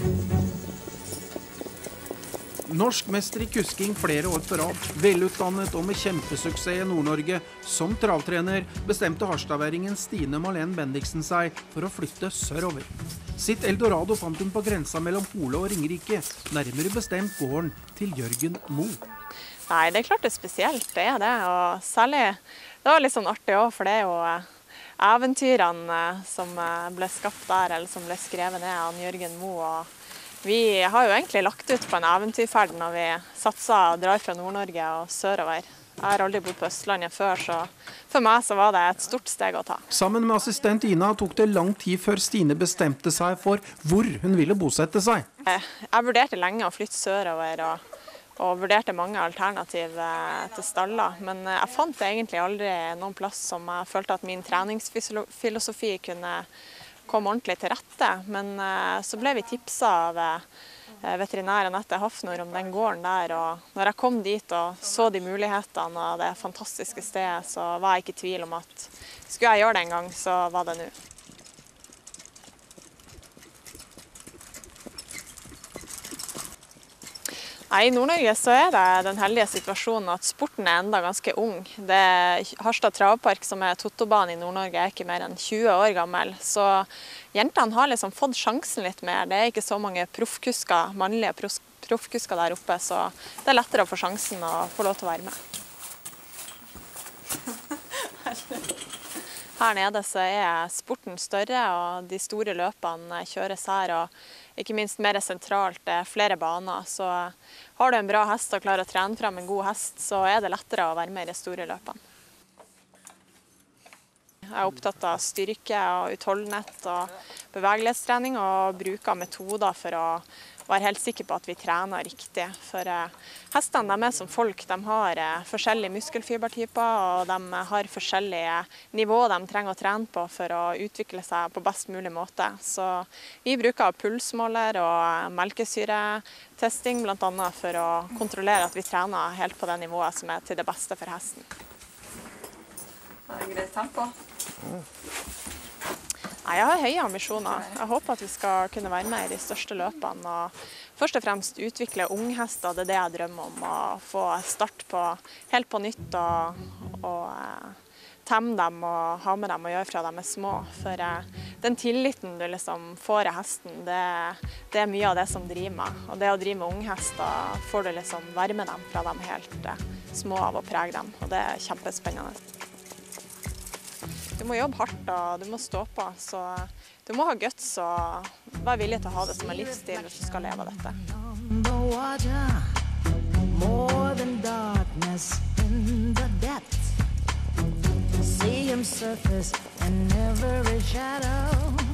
Norskmester i kusking flere år på rad, velutdannet og med kjempesuksess i Nord-Norge. Som travtrener bestemte harstadværingen Stine Malene Bendiksen seg for å flytte sørover. Sitt Eldorado fant hun på grensa mellom Hole og Ringerike, nærmere bestemt gården til Jørgen Moe. Nei, det er klart det er spesielt, det er det. Og særlig, det var litt sånn artig også, for det er jo eventyrene som ble skapt der, eller som ble skrevet ned av Jørgen Moe. Og vi har jo egentlig lagt ut på en eventyrferd når vi satser og drar fra Nord-Norge og sørover. Jeg har aldri bodd på Østlandet før, så for meg så var det et stort steg å ta. Sammen med assistent Ina tok det lang tid før Stine bestemte seg for hvor hun ville bosette seg. Jeg vurderte lenge å flytte sørover og vurderte mange alternativ til staller, men jeg fant egentlig aldri noen plass som jeg følte at min treningsfilosofi kunne komme ordentlig til rette. Men så ble vi tipset av veterinær Anette Hafnor om den gården der, og når jeg kom dit og så de mulighetene og det fantastiske stedet, så var jeg ikke i tvil om at skulle jeg gjøre det en gang, så var det nå. I Nord-Norge så er det den heldige situasjonen at sporten er enda ganske ung. Harstad Travpark, som er Totobane i Nord-Norge, er ikke mer enn 20 år gammel. Så jentene har liksom fått sjansen litt mer. Det er ikke så mange proffkusker, mannlige proffkusker der oppe, så det er lettere å få sjansen og få lov til å være med. Her nede så er sporten større, og de store løpene kjøres her, og ikke minst mer sentralt, det er flere baner. Så har du en bra hest og klarer å trene frem en god hest, så er det lettere å være med i de store løpene. Jeg er opptatt av styrke og utholdenhet og bevegelighetstrening, og bruker metoder for å være helt sikker på at vi trener riktig. For hestene de er som folk, de har forskjellige muskelfibertyper, og de har forskjellige nivåer de trenger å trene på for å utvikle seg på best mulig måte. Så vi bruker pulsmåler og melkesyretesting blant annet for å kontrollere at vi trener helt på det nivået som er til det beste for hesten. Er det greit tempo? Nei, jeg har høye ambisjoner. Jeg håper at vi skal kunne være med i de største løpene. Og først og fremst utvikle unghester, det er det jeg drømmer om. Å få start på helt på nytt og temme dem og ha med dem og gjøre fra de er små. For den tilliten du liksom får av hesten, det er mye av det som driver meg. Og det å drive med unghester får du liksom være med dem fra de helt små av å prege dem. Og det er kjempespennende. Du må jobbe hardt, og du må stå på, så du må ha guts og være villig til å ha det som en livsstil hvis du skal leve av dette. More than darkness in the depths. See him surface in every shadow.